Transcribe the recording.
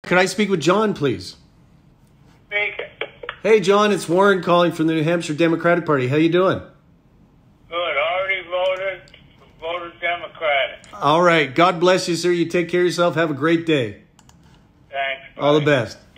Could I speak with John, please? Speaking. Hey, John, it's Warren calling from the New Hampshire Democratic Party. How you doing? Good. Already voted Democratic. All right. God bless you, sir. You take care of yourself. Have a great day. Thanks. All the Bye. best.